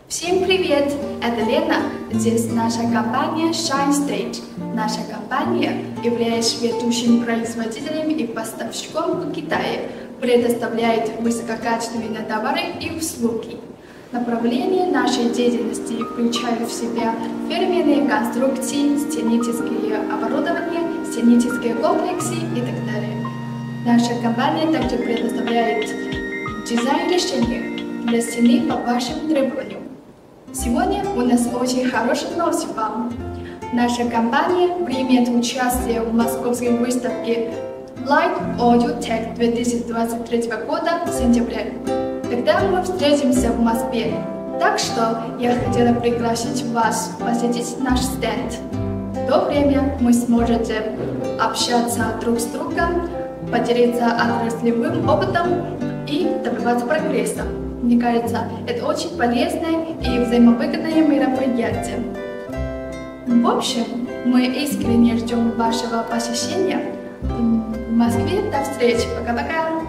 Всем привет! Это Лена. Здесь наша компания Shine Stage. Наша компания, являясь ведущим производителем и поставщиком в Китае, предоставляет высококачественные товары и услуги. Направления нашей деятельности включают в себя фирменные конструкции, сценические оборудования, сценические комплексы и так далее. Наша компания также предоставляет дизайн решений для стены по вашим требованиям. Сегодня у нас очень хорошая новость вам. Наша компания примет участие в московской выставке Light Audio Tech 2023 года в сентябре. Тогда мы встретимся в Москве. Так что я хотела пригласить вас посетить наш стенд. В то время мы сможете общаться друг с другом, поделиться отраслевым опытом и добиваться прогресса. Мне кажется, это очень полезное и взаимовыгодное мероприятие. В общем, мы искренне ждем вашего посещения в Москве. До встречи. Пока-пока.